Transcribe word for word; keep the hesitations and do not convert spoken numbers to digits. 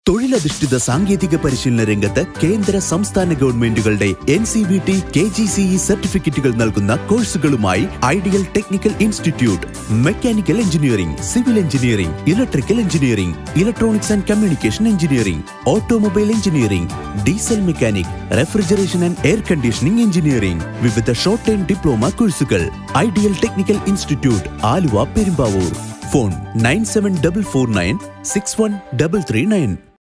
തൊഴിലധിഷ്ഠിത സാങ്കേതിക പരിശീലന രംഗത്ത് കേന്ദ്ര സംസ്ഥാന ഗവൺമെന്റുകളുടെ N C V T K G C E സർട്ടിഫിക്കറ്റുകൾ നൽകുന്ന കോഴ്സുകളുമായി ideal technical institute mechanical engineering, civil engineering, electrical engineering, electronics and communication engineering, automobile engineering, diesel mechanic, refrigeration and air conditioning engineering, വിവിധ ഷോർട്ട് ടൈം ഡിപ്ലോമ കോഴ്സുകൾ. Ideal technical institute, Aluva, Perumbavoor. Phone nine seven double four nine six one double three nine.